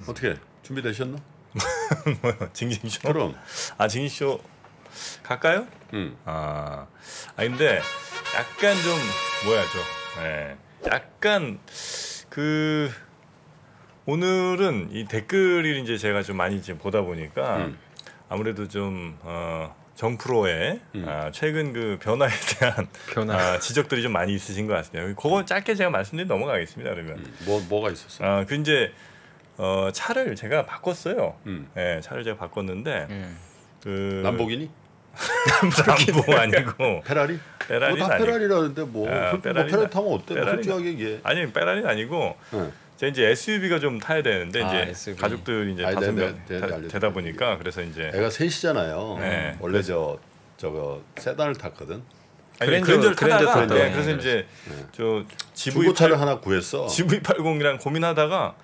어떻게 준비되셨나? 징징쇼? 그럼. 아 징징쇼 갈까요? 응. 근데 약간 좀 뭐야 약간 그 오늘은 이 댓글을 이제 제가 좀 많이 이제 보다 보니까 아무래도 좀 정프로의 최근 그 변화에 대한 지적들이 좀 많이 있으신 것 같습니다. 그거 짧게 제가 말씀드리고 넘어가겠습니다. 그러면 뭐가 있었어? 그 이제 차를 제가 바꿨어요. 네, 차를 제가 바꿨는데 그 람보기니? 람보 아니고 페라리? 페라리는 다 페라리라는데 페라리 타면 어때? 솔직하게 얘기해. 아니 페라리는 아니고 제가 이제 SUV가 좀 타야 되는데 이제 SUV. 가족들이 이제 5명 되다 보니까 그래서 이제 애가 셋이잖아요. 네. 원래 저거 세단을 탔거든. 그랜저를 타다가 그래서 이제 저 중고차를 하나 구했어. GV80이랑 고민하다가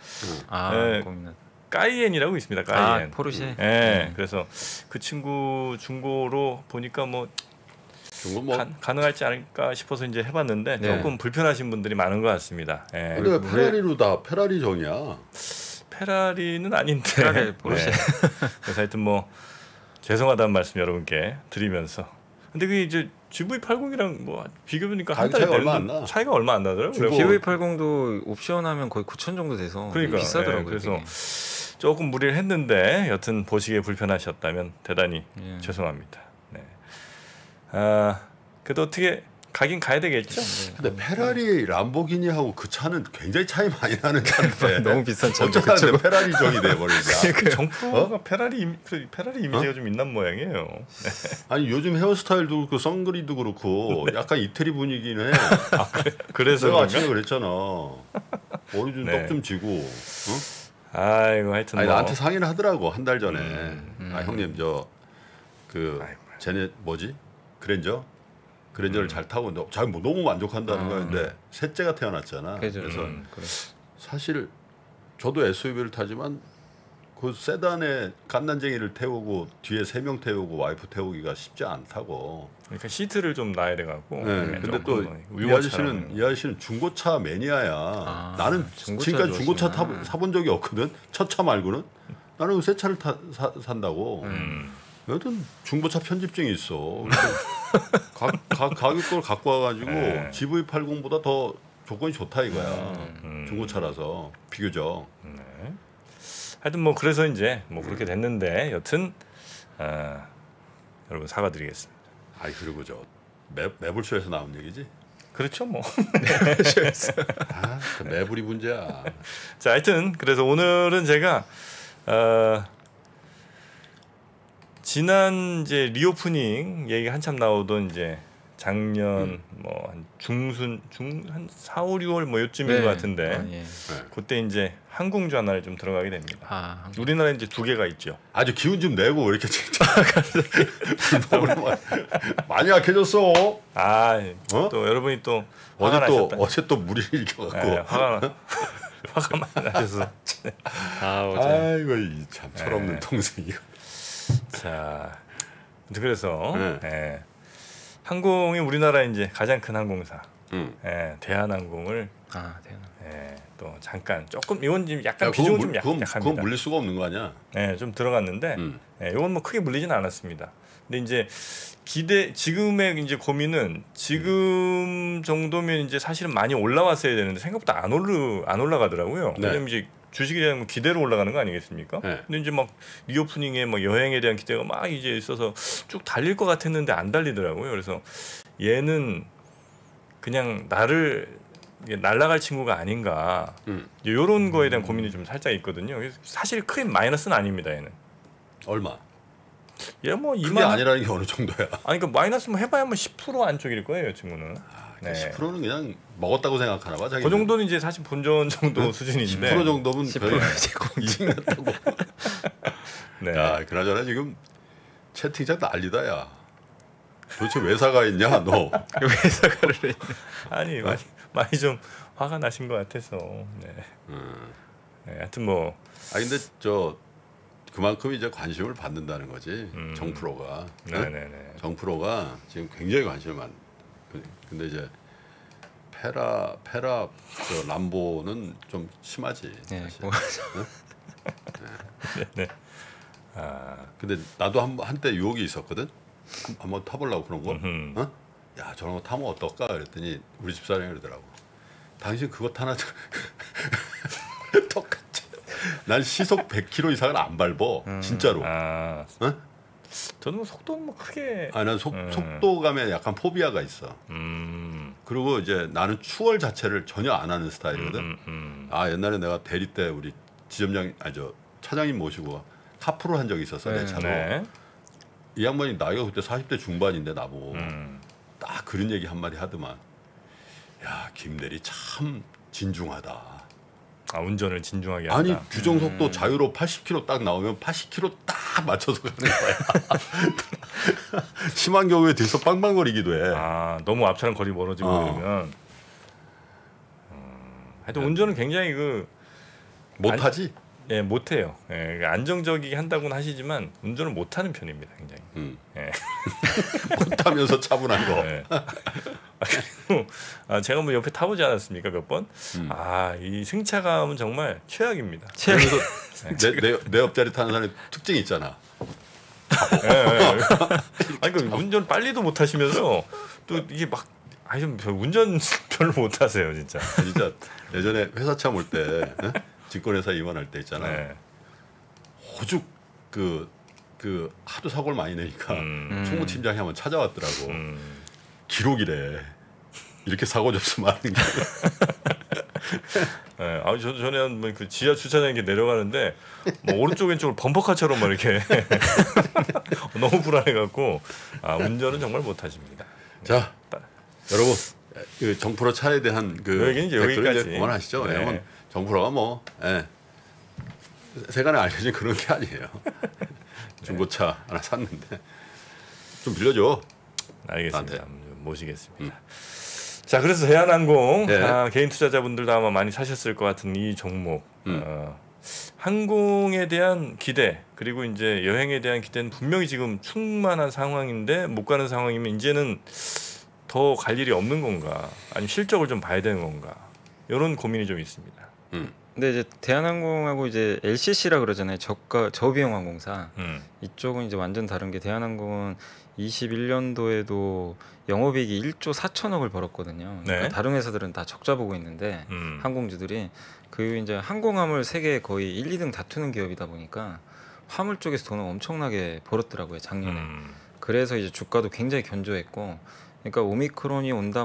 까이엔이라고 있습니다. 까이엔. 포르쉐. 네. 그래서 그 친구 중고로 보니까 뭐 가능할지 않을까 싶어서 이제 해봤는데 조금 불편하신 분들이 많은 것 같습니다. 근데 왜 페라리로 다 페라리 정이야? 페라리는 아닌데. 페라리 포르쉐. 그래서 하여튼 뭐 죄송하다는 말씀 여러분께 드리면서. 근데 그게 이제 GV80이랑 뭐 비교해보니까 한 달에 차이가 얼마 안 나더라고요. GV80도 옵션하면 거의 9천 정도 돼서 비싸더라고요. 그래서 조금 무리를 했는데 여튼 보시기에 불편하셨다면 대단히 죄송합니다. 네. 그래도 어떻게 가긴 가야 되겠죠. 근데 페라리, 람보기니하고 그 차는 굉장히 차이 많이 나는 차인데 너무 비싼 차. 어쩌다 페라리 정이 돼버리냐. 정프로가 페라리 이미지가 좀 있는 모양이에요. 네. 아니 요즘 헤어스타일도 그렇고 선글이도 그렇고 약간 이태리 분위기는 해. 그래서 내가 아침에 그랬잖아. 머리 좀 떡 좀 지고. 아이고 하여튼 나한테 상의를 하더라고 한 달 전에. 형님 쟤네 뭐지? 그랜저를 잘 타고 너무 만족한다는 거였는데 셋째가 태어났잖아. 그래서 사실 저도 SUV를 타지만 그 세단에 갓난쟁이를 태우고 뒤에 3명 태우고 와이프 태우기가 쉽지 않다고. 그러니까 시트를 좀 놔야 돼갖고. 근데 또 이 아저씨는 중고차 매니아야. 나는 지금까지 중고차 사본 적이 없거든. 첫 차 말고는. 나는 새 차를 산다고. 여튼 중고차 편집증이 있어. 가격걸 갖고 와가지고 GV80보다 더 조건이 좋다 이거야. 중고차라서 비교적. 하여튼 뭐 그래서 이제 뭐 그렇게 됐는데 여튼 여러분 사과드리겠습니다. 그리고 저 매불쇼에서 나온 얘기지? 그렇죠 뭐. 매불쇼에서. 매불이 문제야. 자 하여튼 그래서 오늘은 제가 지난 이제 리오프닝 얘기 한참 나오던 이제 작년 뭐 한 한 4, 5, 6월 뭐 요쯤인 것 같은데 그때 이제 항공주 하나를 좀 들어가게 됩니다. 우리나라에 이제 2개가 있죠. 아주 기운 좀 내고 왜 이렇게 진짜 많이 약해졌어. 또 여러분이 또 어제 또 무리를 일으켜갖고 화가 많이 나셔서. 아이고 참 철없는 동생이고. 자, 그래서 항공이 우리나라 이제 가장 큰 항공사 대한항공을 또 잠깐 조금 이건 지금 약간 비중은 좀 약합니다. 그건 물릴 수가 없는 거 아니야? 좀 들어갔는데 이건 뭐 크게 물리지는 않았습니다. 근데 이제 지금의 이제 고민은 지금 정도면 이제 사실은 많이 올라왔어야 되는데 생각보다 안 올라가더라고요. 왜냐면 이제 주식이라는 건 기대로 올라가는 거 아니겠습니까? 근데 이제 막 리오프닝에 막 여행에 대한 기대가 막 이제 있어서 쭉 달릴 것 같았는데 안 달리더라고요. 그래서 얘는 그냥 날아갈 친구가 아닌가 이런 거에 대한 고민이 좀 살짝 있거든요. 사실 크게 마이너스는 아닙니다. 얘는 얼마? 얘 뭐 그게 아니라는 게 어느 정도야? 그러니까 마이너스 뭐 해봐야 뭐 10% 안쪽일 거예요, 이 친구는. 10%는 그냥 먹었다고 생각하나 봐. 그 정도는 이제 사실 본전 정도 수준인데 10% 정도면 10% 이제 공직 났다고. 야, 그나저나 지금 채팅창 난리다 야. 도대체 왜 사과했냐 너? 왜 사과를 했냐? 아니 많이 좀 화가 나신 것 같아서. 하여튼 뭐. 근데 그만큼 이제 관심을 받는다는 거지. 정프로가. 정프로가 지금 굉장히 관심을 근데 이제 람보는 좀 심하지. 사실. 네. 근데 나도 한때 유혹이 있었거든. 한번 타보려고 그런 거. 어? 야 저런 거 타면 어떨까 그랬더니 우리 집사람이 그러더라고. 당신 그거 타나 똑같이. 난 시속 100km 이상을 안 밟어. 진짜로. 어? 저는 속도는 뭐 크게. 난 속도감에 약간 포비아가 있어. 그리고 이제 나는 추월 자체를 전혀 안 하는 스타일이거든. 옛날에 내가 대리 때 우리 지점장 차장님 모시고 카풀을 한 적이 있었어 내 차로. 네. 이 양반이 나이가 그때 40대 중반인데 나보고 딱 그런 얘기 한마디 하더만. 야 김대리 참 진중하다. 운전을 진중하게 한다. 아니 규정속도 자유로 80km 딱 나오면 80km 딱 맞춰서 가는 거야. 심한 경우에 뒤에서 빵빵거리기도 해. 너무 앞차랑 거리 멀어지고 그러면. 하여튼 운전은 굉장히 못하지? 예, 못해요. 예, 안정적이게 한다고는 하시지만 운전을 못하는 편입니다, 굉장히. 예. 못하면서 차분한 거. 예. 그리고 제가 뭐 옆에 타보지 않았습니까 몇 번? 이 승차감은 정말 최악입니다. 그래서 내 옆자리 타는 사람의 특징이 있잖아. 아니 그 운전 빨리도 못 하시면서 또 이게 막 운전 별로 못 하세요, 진짜. 진짜 예전에 회사 차 몰 때 증권회사 임원할 때 있잖아. 호죽 하도 사고를 많이 내니까 총무팀장이 한번 찾아왔더라고. 기록이래. 이렇게 사고 접수하는 게. 전에 뭐 그 지하 주차장에 여러가는데 뭐 오른쪽 왼쪽을 범퍼카처럼 막 이렇게 너무 불안해갖고 운전은 정말 못하십니다. 자, 여러분 정프로 차에 대한 여기까지 그만하시죠. 왜냐면 정프로가 세간에 알려진 그런 게 아니에요. 중고차 하나 샀는데 좀 빌려줘. 알겠습니다. 나한테. 모시겠습니다. 자, 그래서 대한항공 개인 투자자분들도 아마 많이 사셨을 것 같은 이 종목. 항공에 대한 기대 그리고 이제 여행에 대한 기대는 분명히 지금 충만한 상황인데 못 가는 상황이면 이제는 더 갈 일이 없는 건가? 아니면 실적을 좀 봐야 되는 건가? 이런 고민이 좀 있습니다. 근데 이제 대한항공하고 이제 LCC라 그러잖아요. 저비용 항공사. 이쪽은 이제 완전 다른 게 대한항공은 21년도에도 영업이익이 1조 4천억을 벌었거든요. 그러니까 다른 회사들은 다 적자 보고 있는데 항공주들이 이제 항공화물 세계 거의 1, 2등 다투는 기업이다 보니까 화물 쪽에서 돈을 엄청나게 벌었더라고요, 작년에. 그래서 이제 주가도 굉장히 견조했고, 그러니까 오미크론이 온다,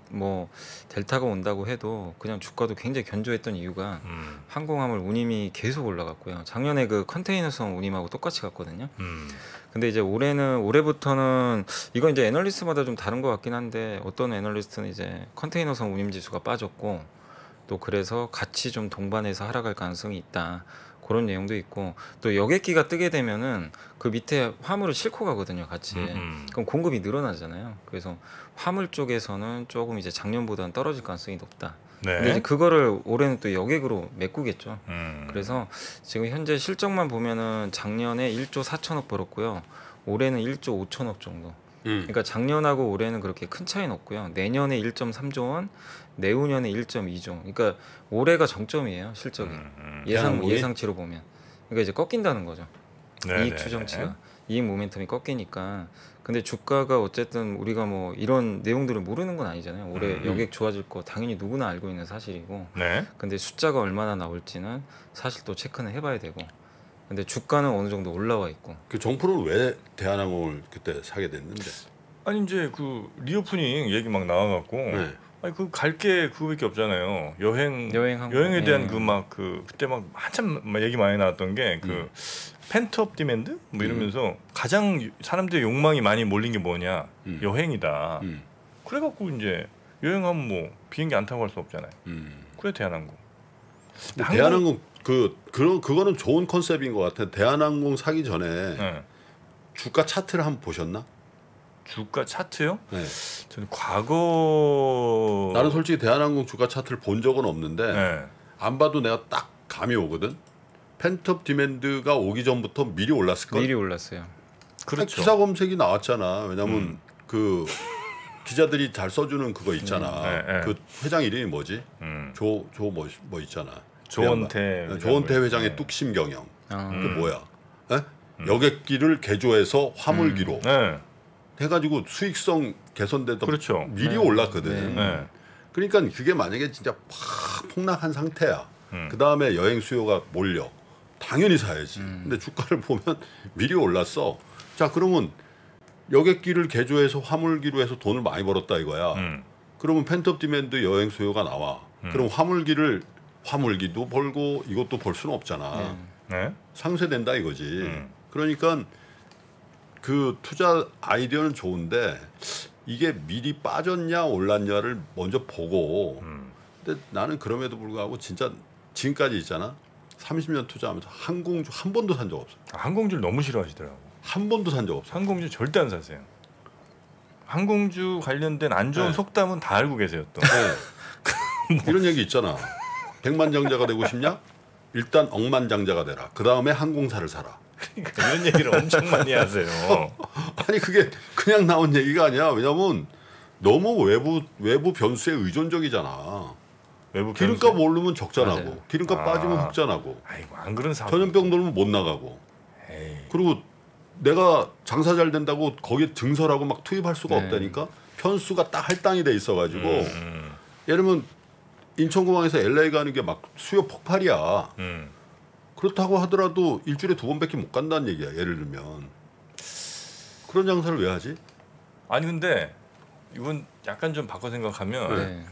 델타가 온다고 해도 그냥 주가도 굉장히 견조했던 이유가 항공화물 운임이 계속 올라갔고요. 작년에 그 컨테이너선 운임하고 똑같이 갔거든요. 근데 이제 올해부터는 이건 이제 애널리스트마다 좀 다른 것 같긴 한데, 어떤 애널리스트는 이제 컨테이너선 운임 지수가 빠졌고, 또 그래서 같이 좀 동반해서 하락할 가능성이 있다. 그런 내용도 있고, 또 여객기가 뜨게 되면은 그 밑에 화물을 싣고 가거든요, 같이. 그럼 공급이 늘어나잖아요. 그래서 화물 쪽에서는 조금 이제 작년보다는 떨어질 가능성이 높다. 근데 이제 그거를 올해는 또 여객으로 메꾸겠죠. 그래서 지금 현재 실적만 보면은 작년에 1조 4천억 벌었고요. 올해는 1조 5천억 정도. 그러니까 작년하고 올해는 그렇게 큰 차이는 없고요. 내년에 1.3조 원, 내후년에 1.2조. 그러니까 올해가 정점이에요, 실적이. 예상치로 보면. 그러니까 이제 꺾인다는 거죠. 이익 추정치가. 이익 모멘텀이 꺾이니까. 근데 주가가 어쨌든 우리가 뭐 이런 내용들을 모르는 건 아니잖아요. 올해 여객 좋아질 거 당연히 누구나 알고 있는 사실이고. 근데 숫자가 얼마나 나올지는 사실 또 체크는 해봐야 되고. 근데 주가는 어느 정도 올라와 있고. 그 정프로는 왜 대한항공을 그때 사게 됐는데? 아니 이제 그 리오프닝 얘기 막 나와갖고 아니 그 갈 게 그거밖에 없잖아요. 여행에 대한 그때 막 한참 얘기 많이 나왔던 게 그 펜트업 디맨드 뭐 이러면서 가장 사람들의 욕망이 많이 몰린 게 뭐냐? 여행이다. 그래갖고 이제 여행하면 뭐 비행기 안 타고 갈 수 없잖아요. 그래 대한항공. 대한항공 그거는 좋은 컨셉인 것 같아. 대한항공 사기 전에 주가 차트를 한번 보셨나? 주가 차트요? 네. 저는 과거 나는 솔직히 대한항공 주가 차트를 본 적은 없는데 안 봐도 내가 딱 감이 오거든. 펜트업 디맨드가 오기 전부터 미리 올랐을 걸. 미리 올랐어요. 그렇죠. 기사 검색이 나왔잖아. 왜냐면 그 기자들이 잘 써주는 그거 있잖아. 그 회장 이름이 뭐지? 조 뭐 있잖아. 조원태 회장의 뚝심 경영. 그게 뭐야? 여객기를 개조해서 화물기로 해가지고 수익성 개선돼도 그렇죠. 미리 올랐거든. 그러니까 그게 만약에 진짜 팍 폭락한 상태야. 그 다음에 여행 수요가 몰려. 당연히 사야지. 근데 주가를 보면 미리 올랐어. 자, 그러면 여객기를 개조해서 화물기로 해서 돈을 많이 벌었다 이거야. 그러면 펜트업 디맨드 여행 수요가 나와. 그럼 화물기도 벌고 이것도 벌 수는 없잖아. 상쇄된다 이거지. 그러니까 그 투자 아이디어는 좋은데 이게 미리 빠졌냐 올랐냐를 먼저 보고. 근데 나는 그럼에도 불구하고 진짜 지금까지 있잖아. 30년 투자하면서 항공주 한 번도 산 적 없어. 항공주를 너무 싫어하시더라고. 한 번도 산 적 없어. 항공주 절대 안 사세요. 항공주 관련된 안 좋은 속담은 다 알고 계세요 또. 이런 얘기 있잖아. 백만장자가 되고 싶냐? 일단 억만장자가 되라. 그 다음에 항공사를 사라. 그러니까 이런 얘기를 엄청 많이 하세요. 아니 그게 그냥 나온 얘기가 아니야. 왜냐면 너무 외부 변수에 의존적이잖아. 기름값 오르면 적자나고, 맞아요. 기름값 빠지면 흑자나고. 아이고 안 그런 사람. 전염병 돌면 못 나가고. 에이. 그리고 내가 장사 잘 된다고 거기에 증설하고 막 투입할 수가 없다니까. 편수가 딱 할당이 돼 있어가지고. 예를 들면 인천공항에서 LA 가는 게 막 수요 폭발이야. 그렇다고 하더라도 일주일에 2번밖에 못 간다는 얘기야. 예를 들면 그런 장사를 왜 하지? 아니 근데 이건 약간 좀 바꿔 생각하면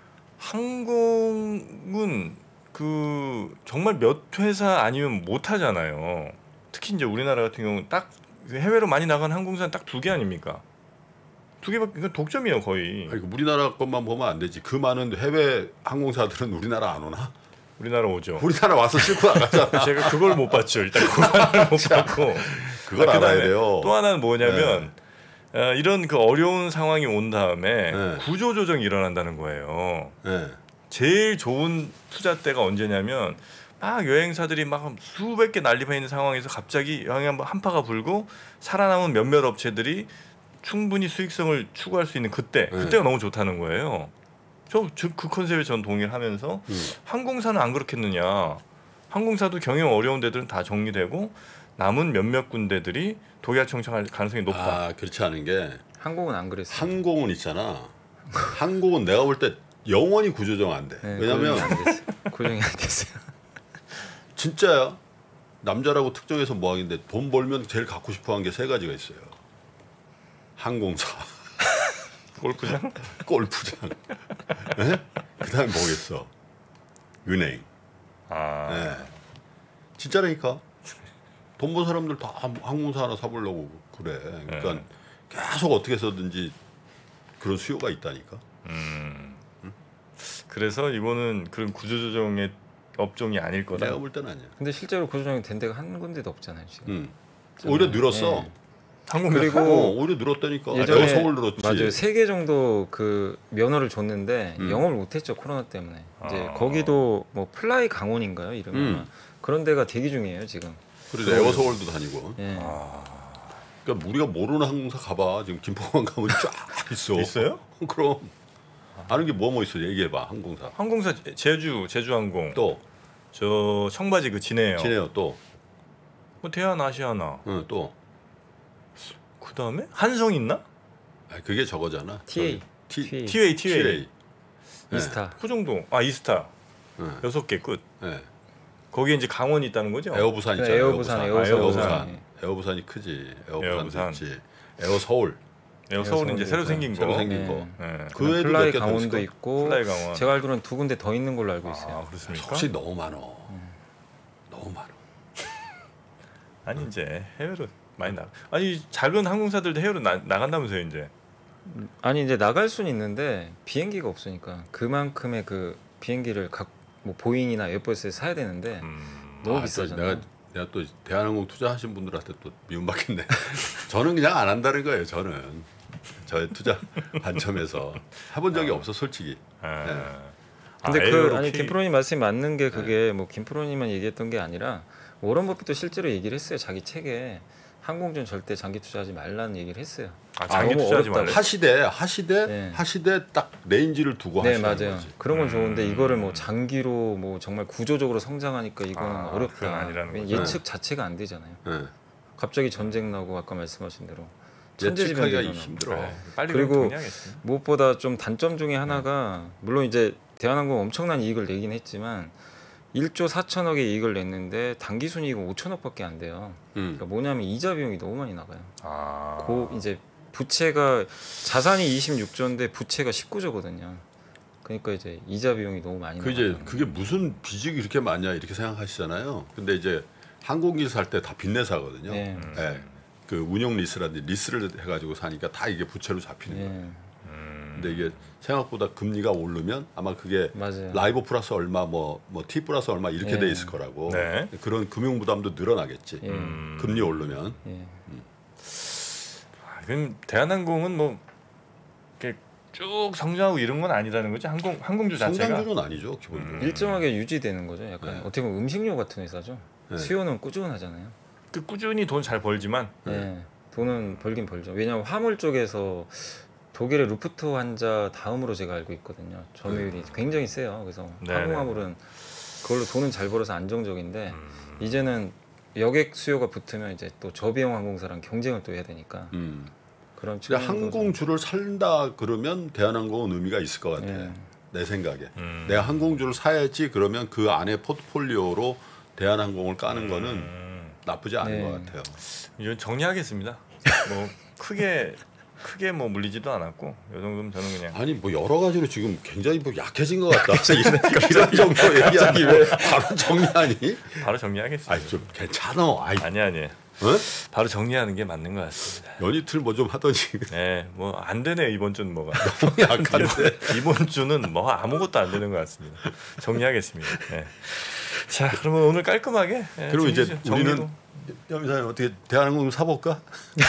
항공은 그 정말 몇 회사 아니면 못 하잖아요. 특히 이제 우리나라 같은 경우는 딱 해외로 많이 나간 항공사는 딱 2개 아닙니까? 2개밖에 이건 독점이에요 거의. 아니, 우리나라 것만 보면 안 되지. 그 많은 해외 항공사들은 우리나라 안 오나? 우리나라 오죠. 우리나라 와서 싣고 나가잖아. 제가 그걸 못 봤죠. 일단 그걸 못 봤고. 그걸 알아야 돼요. 또 하나는 뭐냐면 이런 그 어려운 상황이 온 다음에 구조 조정이 일어난다는 거예요. 제일 좋은 투자 때가 언제냐면 막 여행사들이 막 수백 개 난리가 있는 상황에서 갑자기 여행 한파가 불고 살아남은 몇몇 업체들이 충분히 수익성을 추구할 수 있는 그때가 너무 좋다는 거예요. 그 컨셉에 전 동의를 하면서 항공사는 안 그렇겠느냐. 항공사도 경영 어려운 데들은 다 정리되고 남은 몇몇 군데들이 독일 청청할 가능성이 높다. 아, 그렇지 않은 게 항공은 안 그랬어요. 항공은 있잖아. 항공은 내가 볼 때 영원히 구조정 안 돼. 왜냐면 고정이 안 됐어요. 진짜야. 남자라고 특정해서 뭐 하긴데 돈 벌면 제일 갖고 싶어 한 게 3가지가 있어요. 항공사, 골프장, 골프장. 그다음에 뭐겠어? 은행. 진짜라니까. 돈 번 사람들 다 항공사 하나 사보려고 그래. 그러니까 계속 어떻게 해서든지 그런 수요가 있다니까. 그래서 이거는 그런 구조조정의 업종이 아닐 거다. 내가 볼 때는 아니야. 근데 실제로 구조조정이 된 데가 한 군데도 없잖아요 지금. 오히려 늘었어. 항공 그리고 오히려 늘었다니까. 예전에 서울 늘었지. 맞아요. 3개 정도 그 면허를 줬는데 영업을 못했죠 코로나 때문에. 이제 거기도 뭐 플라이 강원인가요 이름이 그런 데가 대기 중이에요 지금. 그래서 에어서울도 다니고. 그러니까 우리가 모르는 항공사 가봐. 지금 김포공항 가면 쫙 있어. 있어요? 그럼 아는 게 뭐 있어? 얘기해봐. 항공사. 항공사 제주항공. 또 저 청바지 그 진해요. 또 뭐 대한 아시아나. 또 그 다음에 한성 있나? 그게 저거잖아. TA. TA. 이스타. 그 정도. 이스타. 6개 끝. 거기에 이제 강원이 있다는 거죠? 에어부산 있잖아. 에어부산이 크지. 에어부산 있지. 에어서울. 에어서울은 이제 새로 생긴 거. 그 외에도 플라이 강원도 있고. 플라이 강원. 제가 알기로는 2군데 더 있는 걸로 알고 있어요. 그렇습니까? 혹시 너무 많어. 너무 많어. 아니 이제 해외로 많이 나. 아니 작은 항공사들도 해외로 나간다면서요 이제. 아니 이제 나갈 수는 있는데 비행기가 없으니까 그만큼의 그 비행기를 뭐 보잉이나 에어버스에 사야 되는데 너무 비싸잖아요. 내가 또 대한항공 투자하신 분들한테 또 미움받겠네. 저는 그냥 안 한다는 거예요. 저는 저의 투자 관점에서 해본 적이 없어 솔직히. 근데 아니 김프로님 말씀이 맞는 게 그게 뭐 김프로님만 얘기했던 게 아니라 워런 버핏도 실제로 얘기를 했어요. 자기 책에 항공주는 절대 장기 투자하지 말라는 얘기를 했어요. 장기 투자하지 말라. 하시되 딱 레인지를 두고 네, 하시는 맞아요. 거지. 그런 건 좋은데 이거를 뭐 장기로 뭐 정말 구조적으로 성장하니까 이거는 어렵다. 예측 자체가 안 되잖아요. 네. 갑자기 전쟁 나고 아까 말씀하신 대로 예측하기가 힘들어. 빨리 그리고 무엇보다 좀 단점 중에 하나가 물론 이제 대한항공 엄청난 이익을 내긴 했지만 1조 4천억의 이익을 냈는데 단기 순이익은 5천억밖에 안 돼요. 그러니까 뭐냐면 이자 비용이 너무 많이 나가요. 이제 부채가 자산이 26조인데 부채가 19조거든요. 그러니까 이제 이자 비용이 너무 많이 나가요. 그게 무슨 빚이 이렇게 많냐 이렇게 생각하시잖아요. 근데 이제 항공기 살 때 다 빚내 사거든요. 네. 네. 그 운용 리스라든지 리스를 해가지고 사니까 다 이게 부채로 잡히는 거예요. 근데 이게 생각보다 금리가 오르면 아마 그게 맞아요. 라이브 플러스 얼마 뭐 T 플러스 얼마 이렇게 돼 있을 거라고. 네. 그런 금융 부담도 늘어나겠지. 금리 오르면. 그럼 대한항공은 뭐 이렇게 쭉 성장하고 이런 건 아니라는 거죠. 항공주 자체가 성장주는 아니죠 기본적으로. 일정하게 유지되는 거죠. 약간 어떻게 보면 음식료 같은 회사죠. 수요는 꾸준하잖아요. 그 꾸준히 돈 잘 벌지만 돈은 벌긴 벌죠. 왜냐하면 화물 쪽에서 독일의 루프트한자 다음으로 제가 알고 있거든요. 점유율이 굉장히 세요. 그래서 항공화물은 그걸로 돈은 잘 벌어서 안정적인데 이제는 여객 수요가 붙으면 이제 또 저비용 항공사랑 경쟁을 또 해야 되니까 그런 근데 항공주를 산다 그러면 대한항공은 의미가 있을 것 같아. 내 생각에. 내가 항공주를 사야지 그러면 그 안에 포트폴리오로 대한항공을 까는 거는 나쁘지 않은 것 같아요. 이건 정리하겠습니다. 뭐 크게 뭐 물리지도 않았고 이 정도면 저는 그냥 아니 뭐 여러 가지로 지금 굉장히 뭐 약해진 것 같다. 이런 정도 얘기하기 왜 바로 정리하니? 바로 정리하겠습니다. 아니 좀 괜찮아. 아니. 바로 정리하는 게 맞는 것 같습니다. 연이틀 뭐 좀 하더니. 네, 뭐 안 되네 이번 주는 뭐가. 너무 약한데. 이번 주는 뭐 아무것도 안 되는 것 같습니다. 정리하겠습니다. 네. 자, 그러면 오늘 깔끔하게. 그리고 이제 우리는 염사님 어떻게 대한항공 사볼까?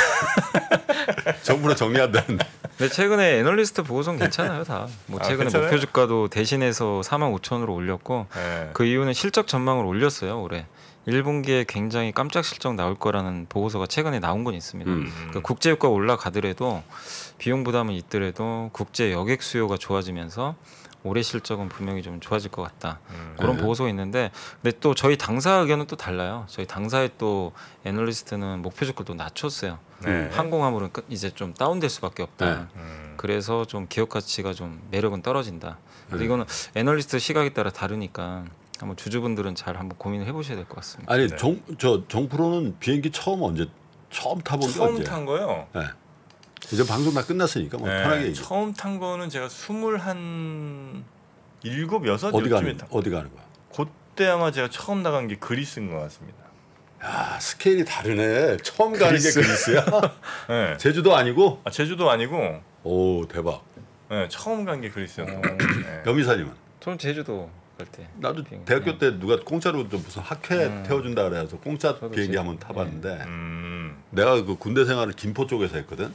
정부로 정리한다는데. 근데 최근에 애널리스트 보고서는 괜찮아요 다. 뭐 최근에 괜찮아요? 목표 주가도 대신해서 45,000으로 올렸고 그 이유는 실적 전망을 올렸어요 올해. 1분기에 굉장히 깜짝 실적 나올 거라는 보고서가 최근에 나온 건 있습니다. 그러니까 국제 유가 올라가더라도 비용 부담은 있더라도 국제 여객 수요가 좋아지면서 올해 실적은 분명히 좀 좋아질 것 같다. 그런 보고서가 있는데 근데 또 저희 당사 의견은 또 달라요. 저희 당사의 또 애널리스트는 목표 주가를 또 낮췄어요. 항공화물은 이제 좀 다운될 수밖에 없다. 그래서 좀 기업 가치가 좀 매력은 떨어진다. 근데 이거는 애널리스트 시각에 따라 다르니까 한번 주주분들은 잘 한번 고민을 해보셔야 될 것 같습니다. 아니 정프로는 비행기 처음 타본 게 언제? 처음 탄 거요? 네. 이제 방송 다 끝났으니까 뭐 편하게 얘기해. 처음 탄 거는 제가 27, 6 어디 가는 거야? 그때 아마 제가 처음 나간 게 그리스인 것 같습니다. 야 스케일이 다르네. 처음 가는 게 그리스야? 네. 제주도 아니고? 제주도 아니고. 오 대박. 네, 처음 간 게 그리스였던 거. 염이사님은? 저는 제주도 갈 때. 나도 대학교 때 누가 공짜로 무슨 학회 태워준다 그래서 공짜 비행기 한번 타봤는데 내가 그 군대 생활을 김포 쪽에서 했거든.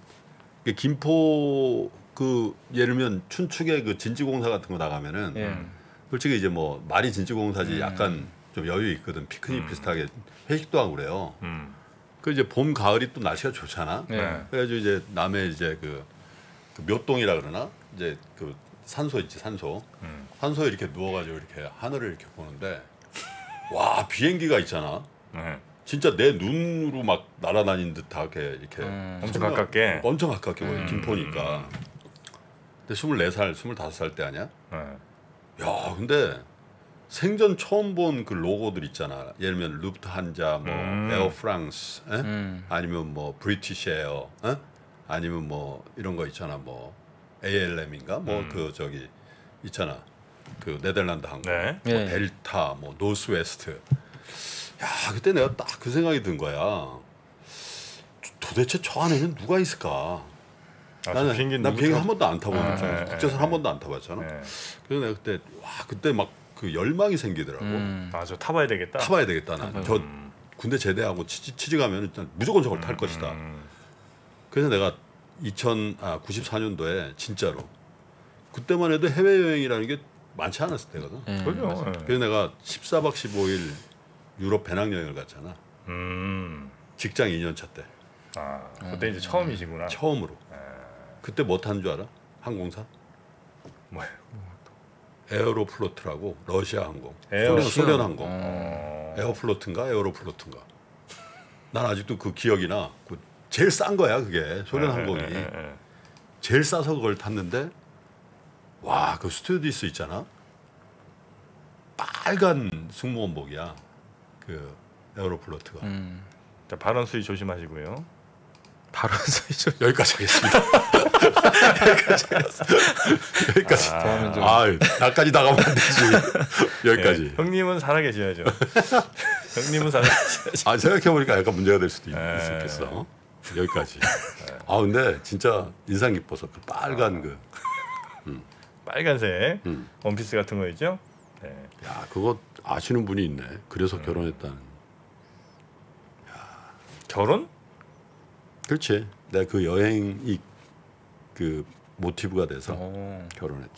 김포 그 예를 들면 춘축에 그 진지공사 같은 거 나가면은 솔직히 이제 뭐 말이 진지공사지 약간 좀 여유 있거든. 피크닉 비슷하게 회식도 하고 그래요. 그 이제 봄 가을이 또 날씨가 좋잖아. 그래가지고 이제 남해 이제 그 묘동이라 그러나 이제 그 산소 있지 산소에 이렇게 누워가지고 이렇게 하늘을 이렇게 보는데 와 비행기가 있잖아. 진짜 내 눈으로 막 날아다니는 듯하게 이렇게 엄청 가깝게 보여. 김포니까. 근데 24살, 25살 때 아니야? 야 근데 생전 처음 본 그 로고들 있잖아. 예를 들면 루프트한자, 뭐 에어 프랑스, 아니면 뭐 브리티시 에어, 아니면 뭐 이런 거 있잖아. 뭐 ALM인가? 뭐 그 저기 있잖아. 그 네덜란드 항공, 뭐 델타, 뭐 노스웨스트. 야 그때 내가 딱 그 생각이 든 거야. 도대체 저 안에는 누가 있을까? 난 비행기 한 번도 안 타봤잖아. 국제선 한 번도 안 타봤잖아. 그래서 내가 그때 막 그 열망이 생기더라고. 저 타봐야 되겠다. 난. 저 군대 제대하고 취직하면 일단 무조건 저걸 탈 것이다. 그래서 내가 94년도에 진짜로 그때만 해도 해외 여행이라는 게 많지 않았을 때거든. 그래서 내가 14박 15일 유럽 배낭여행을 갔잖아. 직장 2년차 때. 그때 이제 처음이시구나. 처음으로. 그때 뭐 타는 줄 알아? 항공사? 뭐예요? 에어로플로트라고 러시아 항공. 에어로플로트. 소련 항공. 에어플로트인가 에어로플로트인가. 난 아직도 그 기억이 나. 제일 싼 거야 그게 소련 항공이. 제일 싸서 그걸 탔는데 와, 그 스튜어디스 있잖아. 빨간 승무원복이야. 그 에어로플로트가. 자, 발언 수위 조심하시고요. 바로 소리죠. 여기까지 하겠습니다. 여기까지. 나까지 나가면 안 되지. 여기까지. 예, 형님은 살아계셔야죠. 형님은 살아계셔야죠. 생각해보니까 약간 문제가 될 수도 있겠어. 여기까지. 근데 진짜 인상 깊어서 그 빨간 빨간색 원피스 같은 거 있죠? 네. 야, 그거 아시는 분이 있네. 그래서 결혼했다는. 결혼? 그렇지. 내가 그 여행이 그 모티브가 돼서 결혼했지.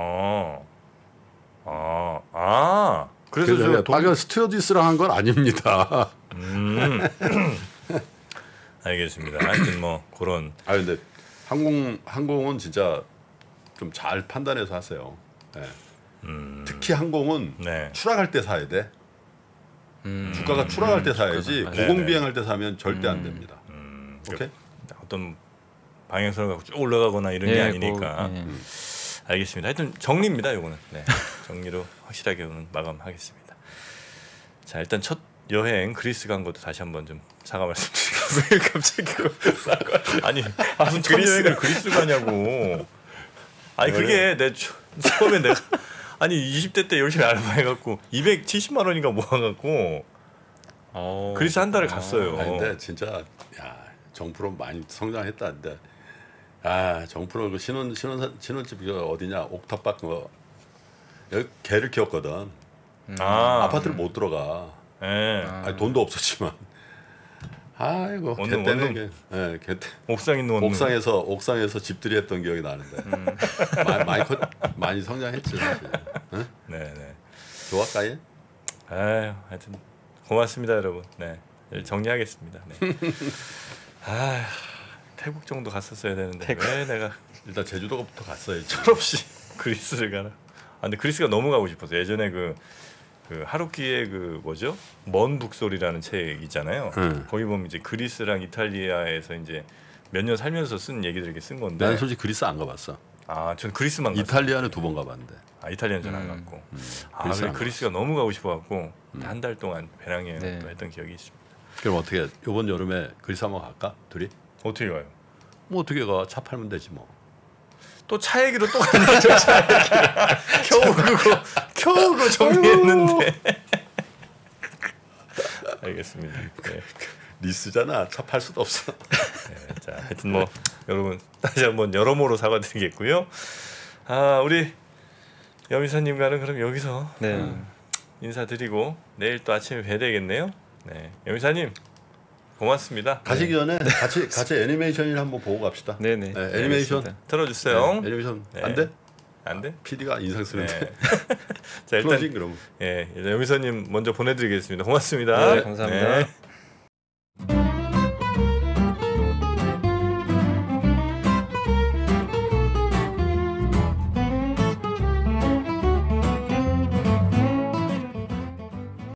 그래서 저 빨간 스튜어디스랑 한 건 아닙니다. 알겠습니다. 하여튼 뭐 그런. 근데 항공은 진짜 좀 잘 판단해서 하세요. 네. 특히 항공은 추락할 때 사야 돼. 주가가 추락할 때 사야지 고공비행할 때 사면 절대 안 됩니다. 오케이? 어떤 방향성을 갖고 쭉 올라가거나 이런 게 아니니까. 알겠습니다. 하여튼 정리입니다. 요거는. 네. 정리로 확실하게 오늘 마감하겠습니다. 자, 일단 첫 여행 그리스 간 것도 다시 한번 좀 사과 말씀드리겠습니다. 왜 갑자기 사과? 아니 무슨 첫 여행을 그리스 가냐고. 아니 그게 내 처음에 내가 20대 때 열심히 알바해갖고 270만 원인가 모아갖고 그리스 한 달을 갔어요. 근데 진짜 정프로 많이 성장했다는데 정프로 그 신혼집 어디냐 옥탑방 여기 개를 키웠거든. 아파트를 못 들어가. 돈도 없었지만. 아이고 개 때문에 옥상 있는 원룸. 옥상에서 집들이 했던 기억이 나는데 많이 성장했지 사실. 응? 네네. 좋았까요? 하여튼 고맙습니다 여러분. 네 정리하겠습니다. 네. 태국 정도 갔었어야 되는데 왜 내가 일단 제주도부터 갔어야지. 철없이 그리스를 가나. 근데 그리스가 너무 가고 싶어서 예전에 그 하루키의 뭐죠? 먼 북소리라는 책 있잖아요. 거기 보면 이제 그리스랑 이탈리아에서 이제 몇 년 살면서 쓴 얘기들 이렇게 쓴 건데. 난 솔직히 그리스 안 가봤어. 전 그리스만 갔어요. 이탈리아는 2번 가봤는데. 이탈리아는 전 안 갔고. 그리스가 너무 가고 싶어갖고 한 달 동안 배낭여행을 했던 기억이 있습니다. 그럼 어떻게 이번 여름에 그리스 한번 갈까? 둘이? 어떻게 가요? 뭐 어떻게 가? 차 팔면 되지 뭐. 또 차 얘기로 또 가야죠. 차 얘기. 겨우 그거 정리했는데. 알겠습니다. 네. 리스잖아. 차 팔 수도 없어. 자, 하여튼 뭐 여러분 다시 한번 여러모로 사과드리겠고요. 우리 여미사님과는 그럼 여기서 인사드리고 내일 또 아침에 뵈야 되겠네요. 네, 여미사님 고맙습니다. 가시기 전에 같이 애니메이션을 한번 보고 갑시다. 네네. 애니메이션 틀어주세요. 애니메이션 안 돼? 안 돼? PD가 인상 쓰는데. 자, 일단 그럼. 여미사님 먼저 보내드리겠습니다. 고맙습니다. 네, 감사합니다.